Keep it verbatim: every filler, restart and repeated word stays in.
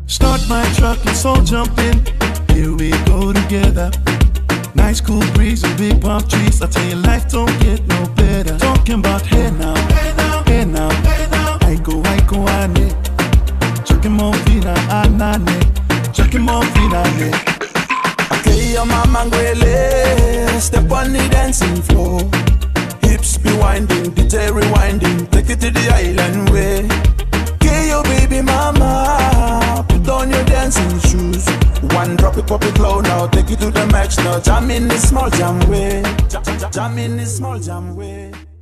Start my truck, let's all jump in. Here we go together. Nice cool breeze and big palm trees. I tell you, life don't get no better. Talking about hey now, hey now, hey now, hey now. I go, I go, I need. Chucking more fina, I need. Chucking more fina, I need. Okay, your mama ngwele, step on the dancing floor. Hips be winding, D J rewinding, take it to the island way. Okay, your baby mama, put on your dancing shoes. One drop it, pop it low now, take it to the max now. Jam in the small jam way, jam, jam, jam in the small jam way.